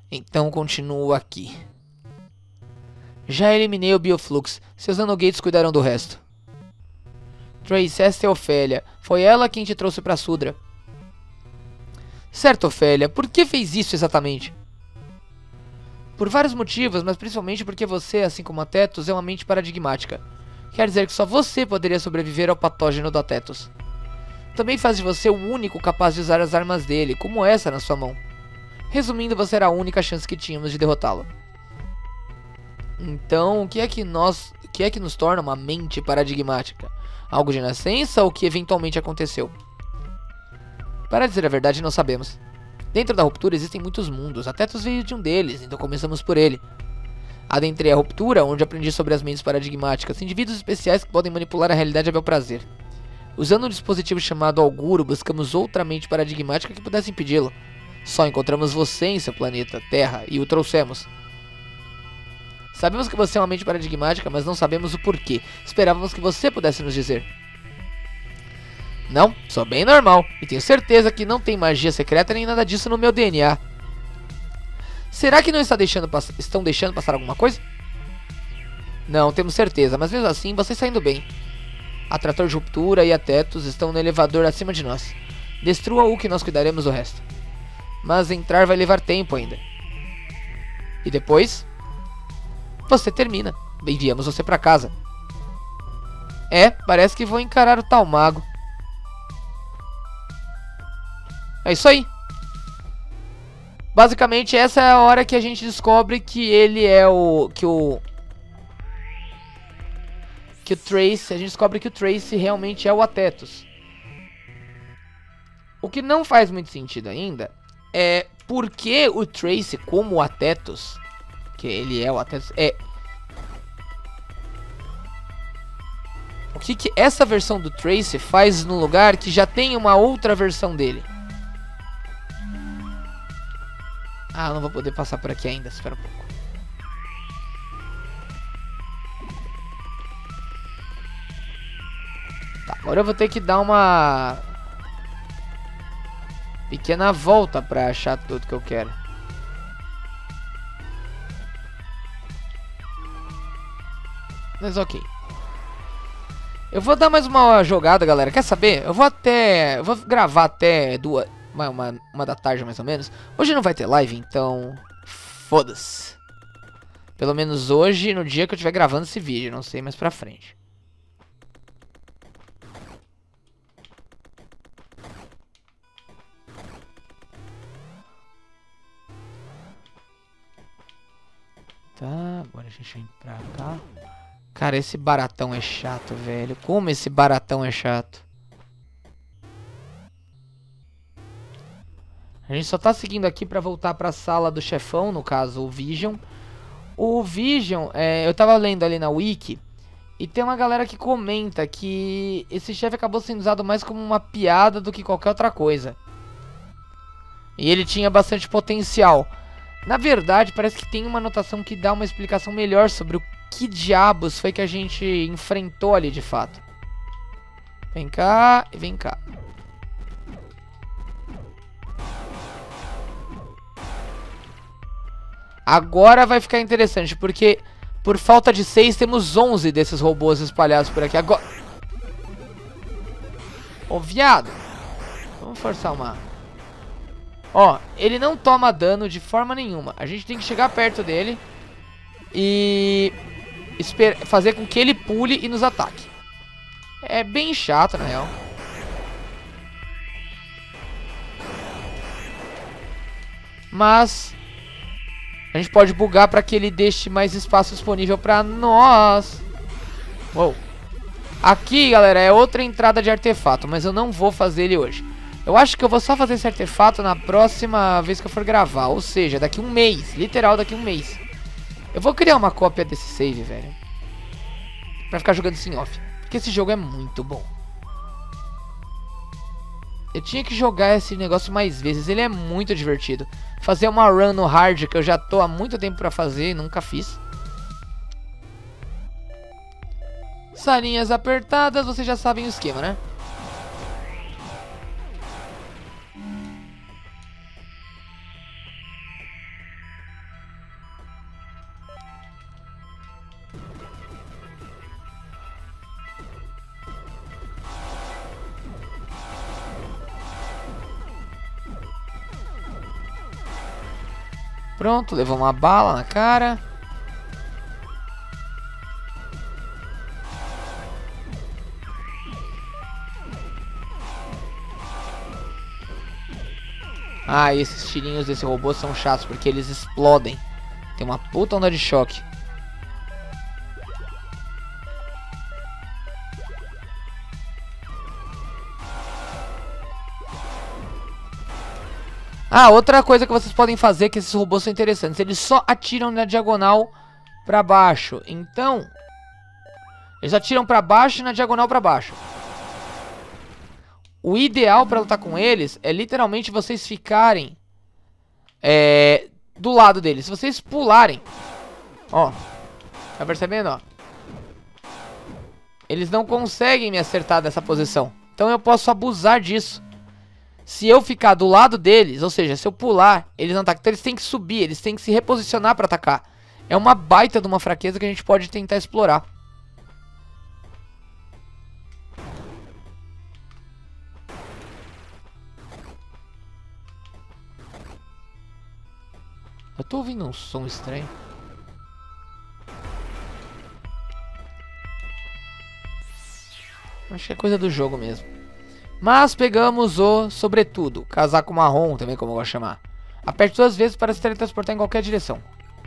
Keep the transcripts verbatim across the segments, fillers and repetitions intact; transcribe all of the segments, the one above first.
Então continuo aqui. Já eliminei o Bioflux. Seus nanogates cuidarão do resto. Trace, esta é Ofélia. Foi ela quem te trouxe pra Sudra. Certo, Ofélia. Por que fez isso exatamente? Por vários motivos, mas principalmente porque você, assim como a Tetos, é uma mente paradigmática. Quer dizer que só você poderia sobreviver ao patógeno da Tetos. Também faz de você o único capaz de usar as armas dele, como essa na sua mão. Resumindo, você era a única chance que tínhamos de derrotá-lo. Então, o que é que nós, o que é que nos torna uma mente paradigmática? Algo de nascença ou que eventualmente aconteceu? Para dizer a verdade, não sabemos. Dentro da ruptura existem muitos mundos, a Tetos veio de um deles, então começamos por ele. Adentrei a ruptura, onde aprendi sobre as mentes paradigmáticas, indivíduos especiais que podem manipular a realidade a bel prazer. Usando um dispositivo chamado Auguro, buscamos outra mente paradigmática que pudesse impedi-lo. Só encontramos você em seu planeta, Terra, e o trouxemos. Sabemos que você é uma mente paradigmática, mas não sabemos o porquê. Esperávamos que você pudesse nos dizer. Não, sou bem normal, e tenho certeza que não tem magia secreta nem nada disso no meu D N A. Será que não está deixando estão deixando passar alguma coisa? Não, temos certeza, mas mesmo assim, você está indo bem. A Trator de Ruptura e a Tetos estão no elevador acima de nós. Destrua-o que nós cuidaremos do resto. Mas entrar vai levar tempo ainda. E depois? Você termina. Enviamos você pra casa. É, parece que vou encarar o tal mago. É isso aí. Basicamente, essa é a hora que a gente descobre que ele é o... Que o... Que o Trace... A gente descobre que o Trace realmente é o Atetos. O que não faz muito sentido ainda é porque o Trace, como o Atetos, que ele é o Atetos, é... O que que essa versão do Trace faz no lugar que já tem uma outra versão dele? Ah, não vou poder passar por aqui ainda, espera um pouco. Tá, agora eu vou ter que dar uma pequena volta pra achar tudo que eu quero. Mas ok. Eu vou dar mais uma jogada, galera. Quer saber? Eu vou até... Eu vou gravar até duas... Uma, uma, uma da tarde, mais ou menos. Hoje não vai ter live, então... Foda-se. Pelo menos hoje, no dia que eu estiver gravando esse vídeo. Não sei mais pra frente. Tá, agora a gente vem pra cá. Cara, esse baratão é chato, velho. Como esse baratão é chato. A gente só tá seguindo aqui pra voltar pra sala do chefão, no caso, o Vision. O Vision, é, eu tava lendo ali na wiki, e tem uma galera que comenta que esse chefe acabou sendo usado mais como uma piada do que qualquer outra coisa. E ele tinha bastante potencial. Na verdade, parece que tem uma anotação que dá uma explicação melhor sobre o que diabos foi que a gente enfrentou ali de fato. Vem cá e vem cá. Agora vai ficar interessante, porque por falta de seis temos onze desses robôs espalhados por aqui. Agora... Ô, viado. Vamos forçar uma... Ó, ele não toma dano de forma nenhuma. A gente tem que chegar perto dele e esper... fazer com que ele pule e nos ataque. É bem chato, na real. Mas... a gente pode bugar para que ele deixe mais espaço disponível para nós. Uou. Aqui, galera, é outra entrada de artefato, mas eu não vou fazer ele hoje. Eu acho que eu vou só fazer esse artefato na próxima vez que eu for gravar. Ou seja, daqui um mês. Literal, daqui um mês. Eu vou criar uma cópia desse save, velho. Pra ficar jogando isso em off. Porque esse jogo é muito bom. Eu tinha que jogar esse negócio mais vezes. Ele é muito divertido. Fazer uma run no hard que eu já tô há muito tempo pra fazer e nunca fiz. Salinhas apertadas, vocês já sabem o esquema, né? Pronto, levou uma bala na cara. Ah, e esses tirinhos desse robô são chatos porque eles explodem. Tem uma puta onda de choque. Ah, outra coisa que vocês podem fazer, que esses robôs são interessantes, eles só atiram na diagonal pra baixo. Então, eles atiram pra baixo e na diagonal pra baixo. O ideal pra lutar com eles é literalmente vocês ficarem é, do lado deles. Se vocês pularem, ó, tá percebendo, ó? Eles não conseguem me acertar dessa posição. Então eu posso abusar disso. Se eu ficar do lado deles, ou seja, se eu pular, eles não atacam. Então eles têm que subir, eles têm que se reposicionar pra atacar. É uma baita de uma fraqueza que a gente pode tentar explorar. Eu tô ouvindo um som estranho. Acho que é coisa do jogo mesmo. Mas pegamos o sobretudo, casaco marrom também, como eu gosto de chamar. Aperte duas vezes para se teletransportar em qualquer direção.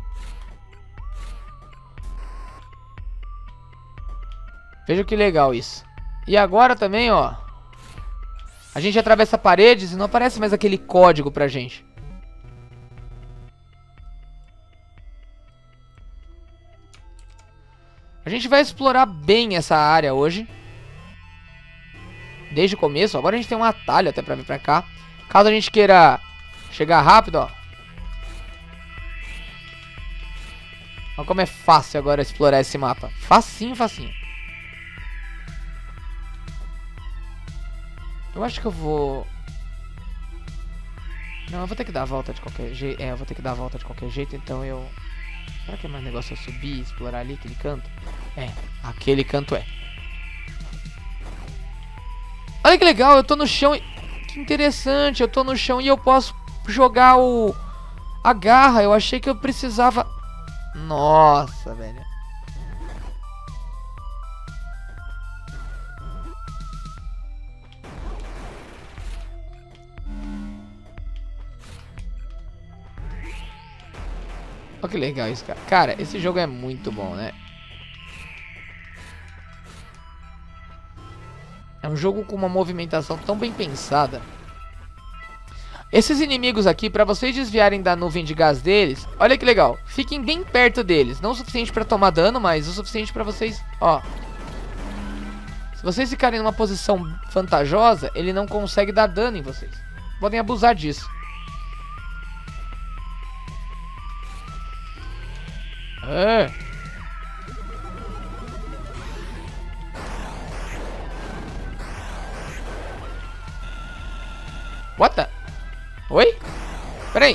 Veja que legal isso. E agora também, ó, a gente atravessa paredes e não aparece mais aquele código pra gente. A gente vai explorar bem essa área hoje. Desde o começo. Agora a gente tem um atalho até pra vir pra cá. Caso a gente queira chegar rápido, ó. Olha como é fácil agora explorar esse mapa. Facinho, facinho. Eu acho que eu vou... Não, eu vou ter que dar a volta de qualquer jeito. É, eu vou ter que dar a volta de qualquer jeito, então eu... Será que é mais negócio eu subir e explorar ali aquele canto? É, aquele canto é. Olha que legal, eu tô no chão e... Que interessante, eu tô no chão e eu posso jogar o... A garra, eu achei que eu precisava... Nossa, velho. Olha que legal isso, cara. Cara, esse jogo é muito bom, né? É um jogo com uma movimentação tão bem pensada. Esses inimigos aqui, pra vocês desviarem da nuvem de gás deles, olha que legal. Fiquem bem perto deles. Não o suficiente pra tomar dano, mas o suficiente pra vocês... Ó. Se vocês ficarem numa posição vantajosa, ele não consegue dar dano em vocês. Podem abusar disso. É. What the? Oi? Peraí.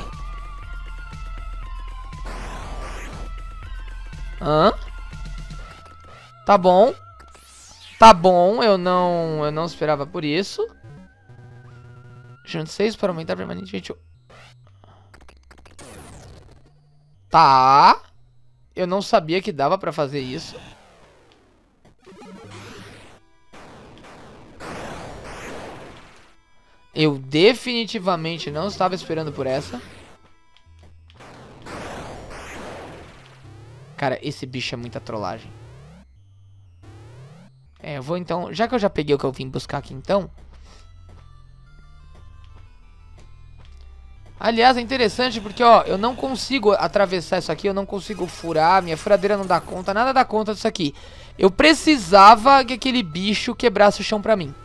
Hã? Tá bom. Tá bom, eu não, eu não esperava por isso. Junte seis para aumentar permanentemente. Tá. Eu não sabia que dava pra fazer isso. Eu definitivamente não estava esperando por essa. Cara, esse bicho é muita trollagem. É, eu vou então... Já que eu já peguei o que eu vim buscar aqui então... Aliás, é interessante porque, ó, eu não consigo atravessar isso aqui, eu não consigo furar, minha furadeira não dá conta, nada dá conta disso aqui. Eu precisava que aquele bicho quebrasse o chão pra mim.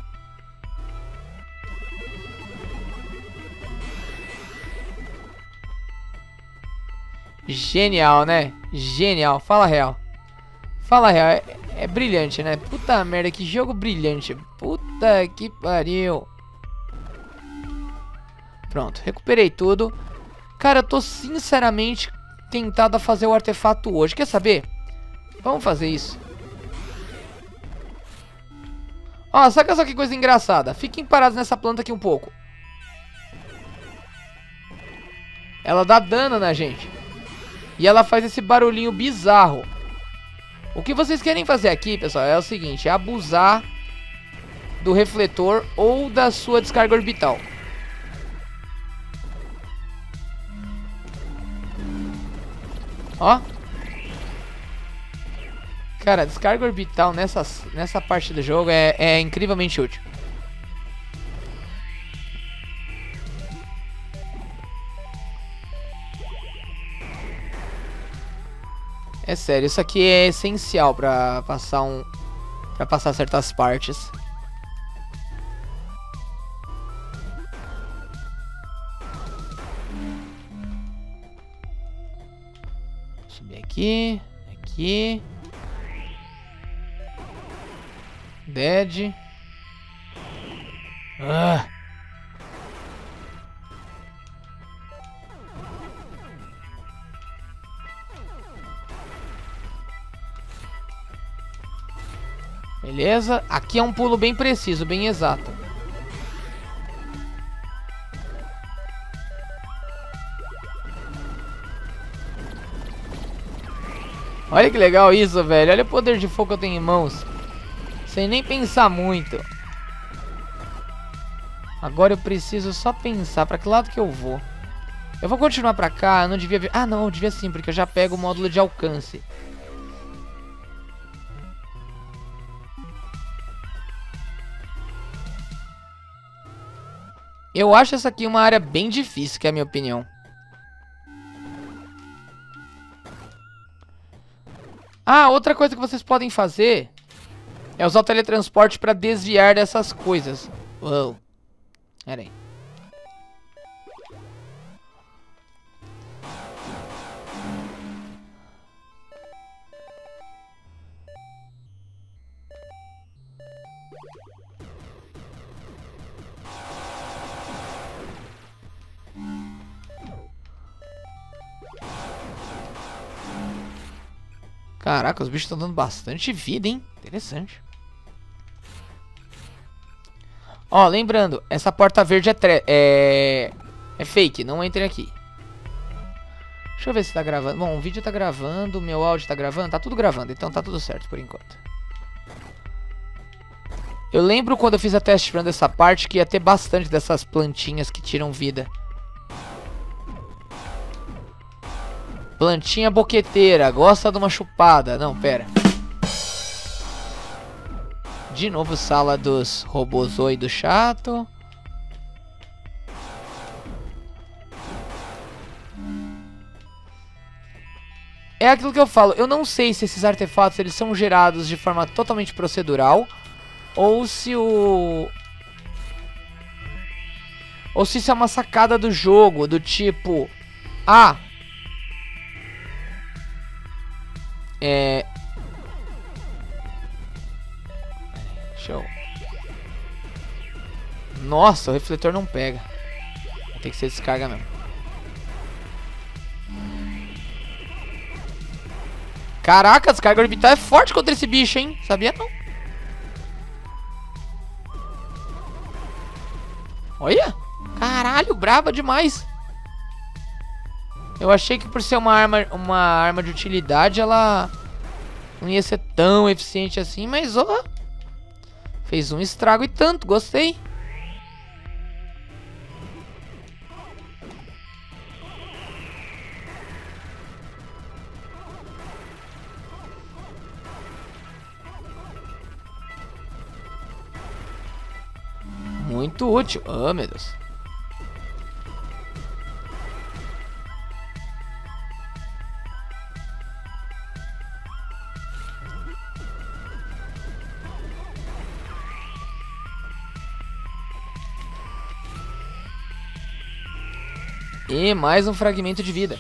Genial, né? Genial, fala a real. Fala a real, é, é brilhante, né? Puta merda, que jogo brilhante. Puta que pariu. Pronto, recuperei tudo. Cara, eu tô sinceramente tentado a fazer o artefato hoje. Quer saber? Vamos fazer isso. Ó, saca só que coisa engraçada. Fiquem parados nessa planta aqui um pouco. ela dá dano na gente. E ela faz esse barulhinho bizarro. O que vocês querem fazer aqui, pessoal, é o seguinte: é abusar do refletor ou da sua descarga orbital. Ó. Cara, a descarga orbital nessa, nessa parte do jogo é, é incrivelmente útil. É sério, isso aqui é essencial pra passar um... Pra passar certas partes. Subir aqui. Aqui. Dead. Ah. Beleza. Aqui é um pulo bem preciso, bem exato. Olha que legal isso, velho. Olha o poder de fogo que eu tenho em mãos. Sem nem pensar muito. Agora eu preciso só pensar pra que lado que eu vou. Eu vou continuar pra cá, eu não devia... Ver... Ah, não, eu devia sim, porque eu já pego o módulo de alcance. Eu acho essa aqui uma área bem difícil, que é a minha opinião. Ah, outra coisa que vocês podem fazer é usar o teletransporte pra desviar dessas coisas. Uou. Pera aí. Caraca, os bichos estão dando bastante vida, hein? Interessante. Ó, lembrando, essa porta verde é, tre é... é fake, não entrem aqui. Deixa eu ver se tá gravando. Bom, o vídeo tá gravando, o meu áudio tá gravando, tá tudo gravando, então tá tudo certo por enquanto. Eu lembro quando eu fiz a test run dessa parte que ia ter bastante dessas plantinhas que tiram vida. Plantinha boqueteira, gosta de uma chupada. Não, pera. De novo sala dos robozoido chato. É aquilo que eu falo. Eu não sei se esses artefatos eles são gerados de forma totalmente procedural. Ou se o... Ou se isso é uma sacada do jogo. Do tipo... Ah... É... Show. Nossa, o refletor não pega. Vai ter que ser descarga mesmo. Caraca, a descarga orbital é forte contra esse bicho, hein? Sabia não? Olha! Caralho, braba demais. Eu achei que por ser uma arma, uma arma de utilidade, ela não ia ser tão eficiente assim, mas ó, fez um estrago e tanto, gostei. Muito útil. Oh, meu Deus. E mais um fragmento de vida.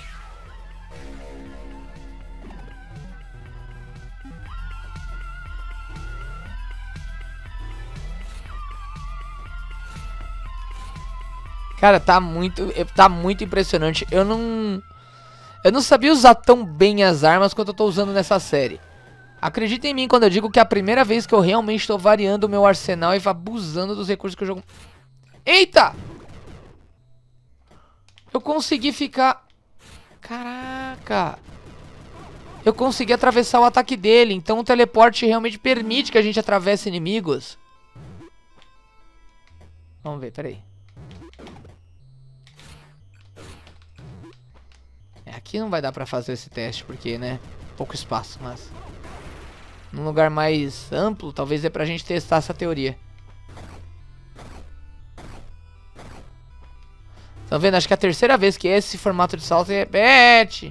Cara, tá muito, tá muito impressionante. Eu não... Eu não sabia usar tão bem as armas quanto eu tô usando nessa série. Acreditem em mim quando eu digo que é a primeira vez que eu realmente tô variando o meu arsenal e abusando dos recursos que o jogo... Eita! Eu consegui ficar... Caraca! Eu consegui atravessar o ataque dele. Então o teleporte realmente permite que a gente atravesse inimigos. Vamos ver, peraí. É, aqui não vai dar pra fazer esse teste, porque, né? Pouco espaço, mas... Num lugar mais amplo, talvez é pra gente testar essa teoria. Estão vendo? Acho que é a terceira vez que esse formato de salto repete.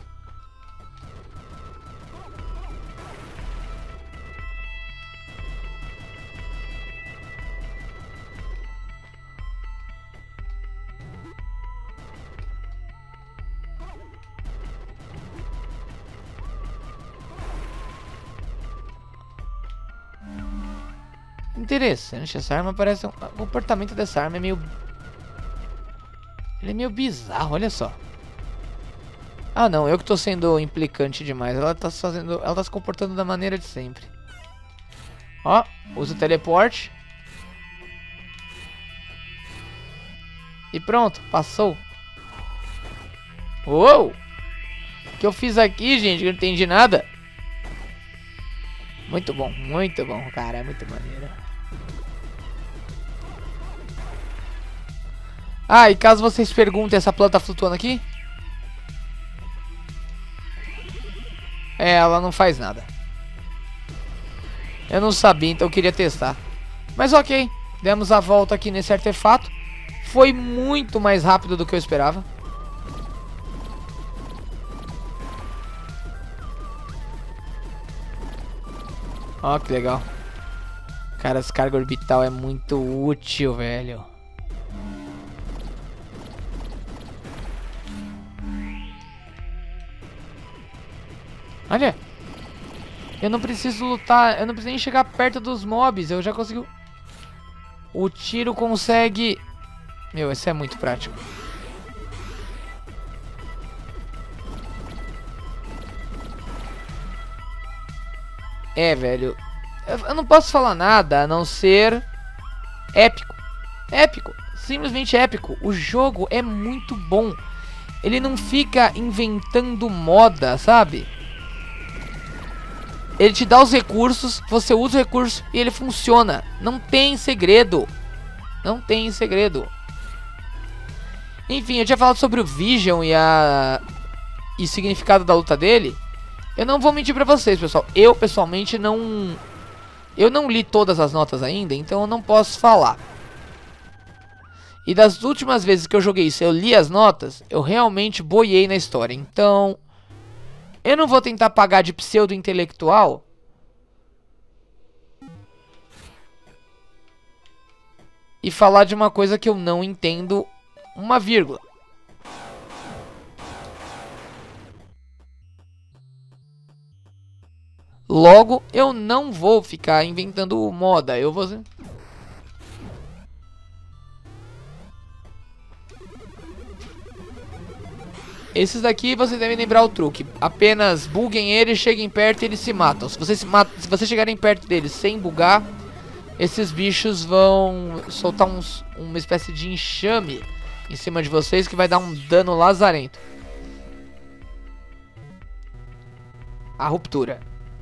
Interessante, essa arma parece um... O comportamento dessa arma é meio... Ele é meio bizarro, olha só. Ah não, eu que tô sendo implicante demais. Ela tá fazendo... Ela tá se comportando da maneira de sempre. Ó, usa o teleporte. E pronto, passou. Uou! O que eu fiz aqui, gente? Eu não entendi nada. Muito bom, muito bom, cara. É muito maneiro. Ah, e caso vocês perguntem, essa planta flutuando aqui? É, ela não faz nada. Eu não sabia, então eu queria testar. Mas ok, demos a volta aqui nesse artefato. Foi muito mais rápido do que eu esperava. Ó, que legal. Cara, essa carga orbital é muito útil, velho. Olha. Eu não preciso lutar. Eu não preciso nem chegar perto dos mobs. Eu já consigo... O tiro consegue... Meu, esse é muito prático. É, velho. Eu não posso falar nada a não ser... Épico. Épico. Simplesmente épico. O jogo é muito bom. Ele não fica inventando moda, sabe? Ele te dá os recursos, você usa o recurso e ele funciona. Não tem segredo. Não tem segredo. Enfim, eu tinha falado sobre o Vision e a... E o significado da luta dele. Eu não vou mentir pra vocês, pessoal. Eu, pessoalmente, não... Eu não li todas as notas ainda, então eu não posso falar. E das últimas vezes que eu joguei isso, eu li as notas, eu realmente boiei na história. Então... Eu não vou tentar pagar de pseudo-intelectual. E falar de uma coisa que eu não entendo uma vírgula. Logo, eu não vou ficar inventando moda. Eu vou... Esses daqui vocês devem lembrar o truque. Apenas buguem eles, cheguem perto e eles se matam. Se vocês, se matam, se vocês chegarem perto deles sem bugar, esses bichos vão soltar uns, uma espécie de enxame em cima de vocês que vai dar um dano lazarento. A ruptura.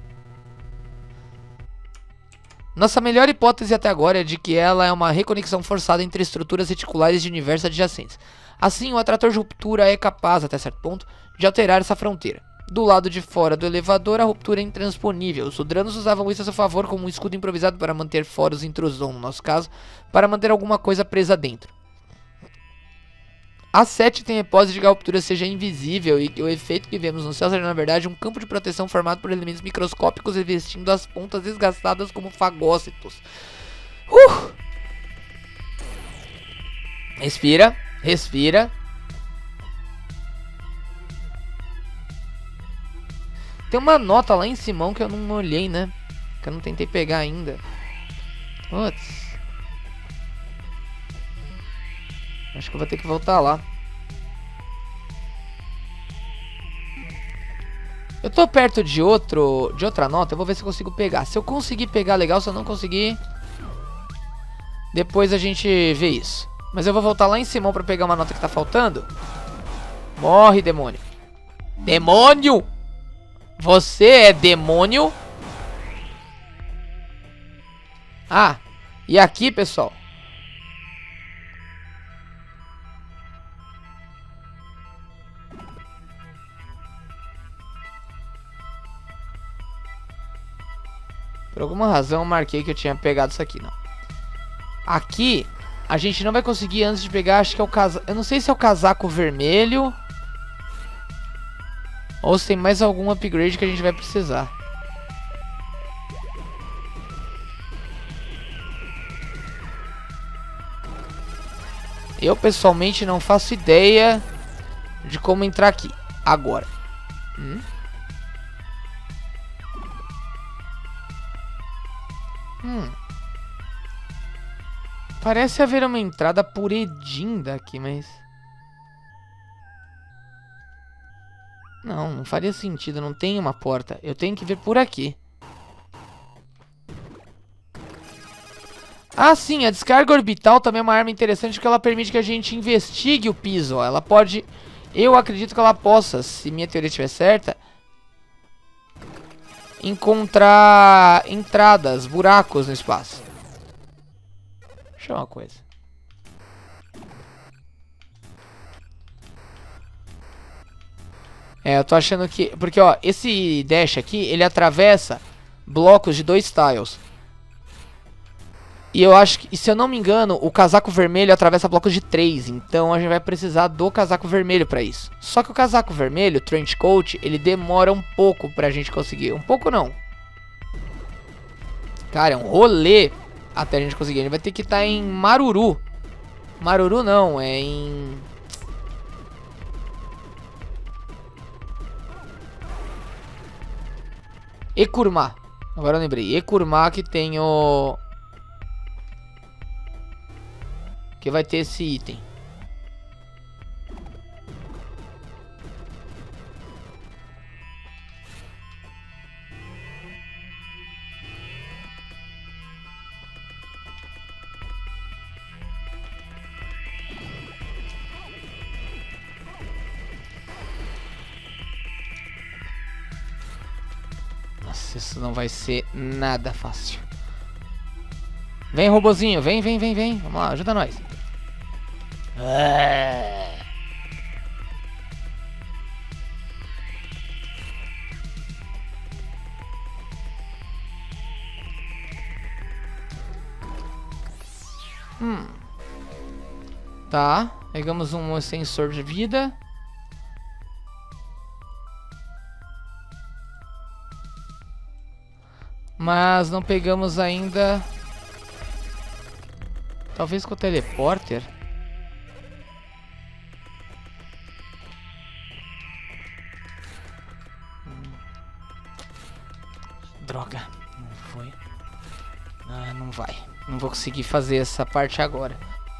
Nossa melhor hipótese até agora é de que ela é uma reconexão forçada entre estruturas reticulares de universos adjacentes. Assim, o atrator de ruptura é capaz, até certo ponto, de alterar essa fronteira. Do lado de fora do elevador, a ruptura é intransponível. Os Sudranos usavam isso a seu favor como um escudo improvisado para manter fora os intrusos, ou no nosso caso, para manter alguma coisa presa dentro. A sete tem a hipótese de que a ruptura seja invisível e que o efeito que vemos no céu seja, na verdade, um campo de proteção formado por elementos microscópicos revestindo as pontas desgastadas como fagócitos. Uh! Respira. Respira. Tem uma nota lá em cima que eu não olhei, né? Que eu não tentei pegar ainda. Putz. Acho que eu vou ter que voltar lá. Eu tô perto de outro, de outra nota. Eu vou ver se eu consigo pegar. Se eu conseguir pegar, legal. Se eu não conseguir, depois a gente vê isso. Mas eu vou voltar lá em cima pra pegar uma nota que tá faltando. Morre, demônio. Demônio! Você é demônio? Ah, e aqui, pessoal. Por alguma razão eu marquei que eu tinha pegado isso aqui, não. Aqui, a gente não vai conseguir antes de pegar, acho que é o casaco... Eu não sei se é o casaco vermelho... Ou se tem mais algum upgrade que a gente vai precisar. Eu, pessoalmente, não faço ideia de como entrar aqui. Agora. Hum? Hum. Parece haver uma entrada por Edinda aqui, mas... Não, não faria sentido, não tem uma porta. Eu tenho que ver por aqui. Ah, sim, a descarga orbital também é uma arma interessante porque ela permite que a gente investigue o piso. Ó. Ela pode... Eu acredito que ela possa, se minha teoria estiver certa, encontrar entradas, buracos no espaço. Deixa eu ver uma coisa. É, eu tô achando que... Porque, ó, esse dash aqui, ele atravessa blocos de dois tiles. E eu acho que, se eu não me engano, o casaco vermelho atravessa blocos de três. Então a gente vai precisar do casaco vermelho pra isso. Só que o casaco vermelho, o Trench Coat, ele demora um pouco pra gente conseguir. Um pouco não. Cara, é um rolê até a gente conseguir. A gente vai ter que estar em Maruru. Maruru não, é em... Ekurma. Agora eu lembrei. Ekurma que tem o... Que vai ter esse item. Nossa, isso não vai ser nada fácil. Vem, robozinho, vem, vem, vem, vem. Vamos lá, ajuda nós. É... Hum. Tá, pegamos um sensor de vida. Mas não pegamos ainda... Talvez com o teleporter. Hum. Droga, não foi. Ah, não vai. Não vou conseguir fazer essa parte agora.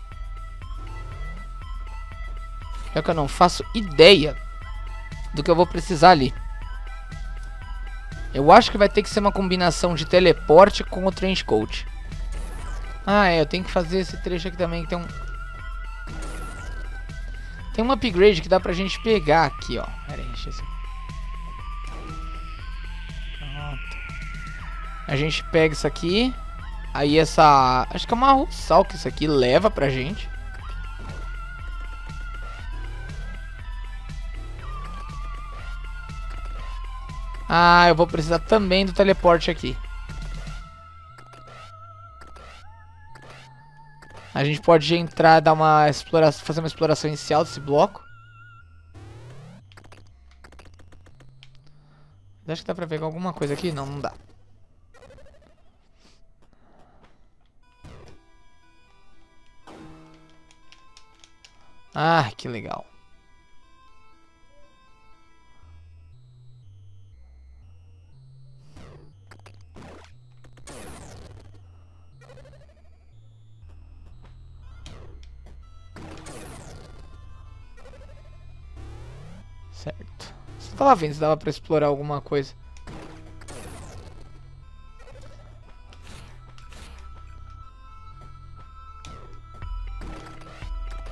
É que eu não faço ideia do que eu vou precisar ali. Eu acho que vai ter que ser uma combinação de teleporte com o Trench Coat. Ah, é, eu tenho que fazer esse trecho aqui também, que tem um... Tem um upgrade que dá pra gente pegar aqui, ó. Pera aí, deixa eu... Pronto. A gente pega isso aqui. Aí essa... Acho que é uma russal que isso aqui leva pra gente. Ah, eu vou precisar também do teleporte aqui. A gente pode entrar, dar uma exploração, fazer uma exploração inicial desse bloco. Acho que dá pra pegar alguma coisa aqui? Não, não dá. Ah, que legal. Certo. Você tava vendo se dava pra explorar alguma coisa.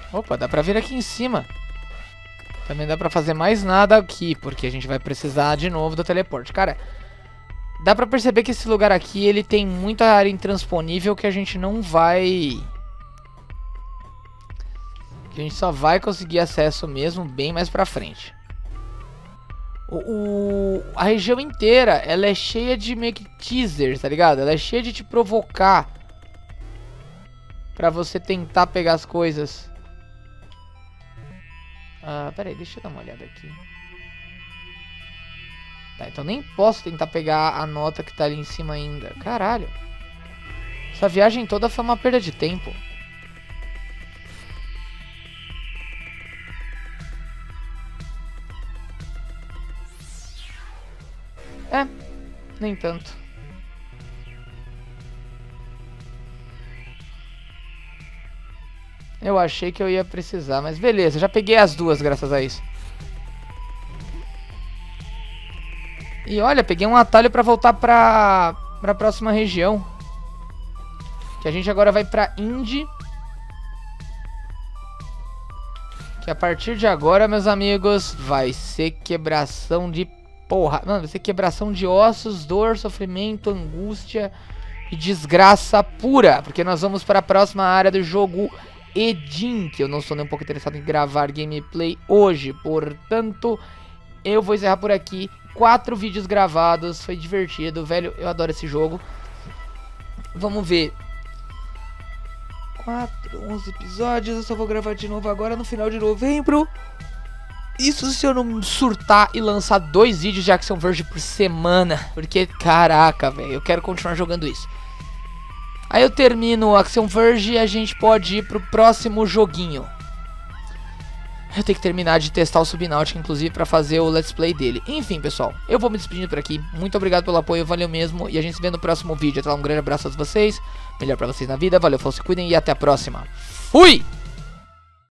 Opa, dá pra vir aqui em cima. Também dá pra fazer mais nada aqui, porque a gente vai precisar de novo do teleporte. Cara, dá pra perceber que esse lugar aqui, ele tem muita área intransponível que a gente não vai... Que a gente só vai conseguir acesso mesmo bem mais pra frente. O, o, a região inteira, ela é cheia de meio que teasers, tá ligado? Ela é cheia de te provocar pra você tentar pegar as coisas. Ah, pera aí, deixa eu dar uma olhada aqui. Tá, então nem posso tentar pegar a nota que tá ali em cima ainda. Caralho. Essa viagem toda foi uma perda de tempo. É, nem tanto. Eu achei que eu ia precisar, mas beleza, já peguei as duas graças a isso. E olha, peguei um atalho pra voltar pra, pra próxima região. Que a gente agora vai pra Indy. Que a partir de agora, meus amigos, vai ser quebração de porra. Mano, vai ser quebração de ossos, dor, sofrimento, angústia e desgraça pura. Porque nós vamos para a próxima área do jogo, Edin, que eu não sou nem um pouco interessado em gravar gameplay hoje. Portanto, eu vou encerrar por aqui. Quatro vídeos gravados, foi divertido, velho, eu adoro esse jogo. Vamos ver. Quatro, onze episódios, eu só vou gravar de novo agora no final de novembro. Isso se eu não surtar e lançar dois vídeos de Axiom Verge por semana. Porque, caraca, velho, eu quero continuar jogando isso. Aí eu termino o Axiom Verge e a gente pode ir pro próximo joguinho. Eu tenho que terminar de testar o Subnautica, inclusive, pra fazer o let's play dele. Enfim, pessoal, eu vou me despedindo por aqui. Muito obrigado pelo apoio, valeu mesmo. E a gente se vê no próximo vídeo. Até lá, um grande abraço a vocês. Melhor pra vocês na vida. Valeu, falou, se cuidem e até a próxima. Fui!